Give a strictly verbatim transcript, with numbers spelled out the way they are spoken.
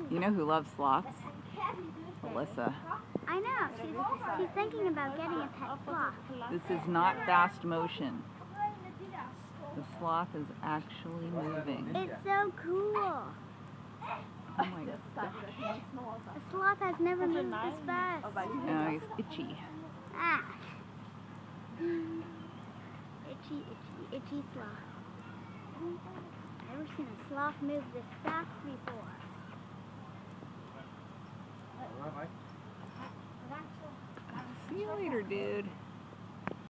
You know who loves sloths? Melissa. I know. She's, she's thinking about getting a pet sloth. This is not fast motion. The sloth is actually moving. It's so cool. Oh my gosh. A sloth has never moved this fast. No, he's itchy. Ah. Itchy, itchy, itchy sloth. I've never seen a sloth move this fast before. See you later, dude.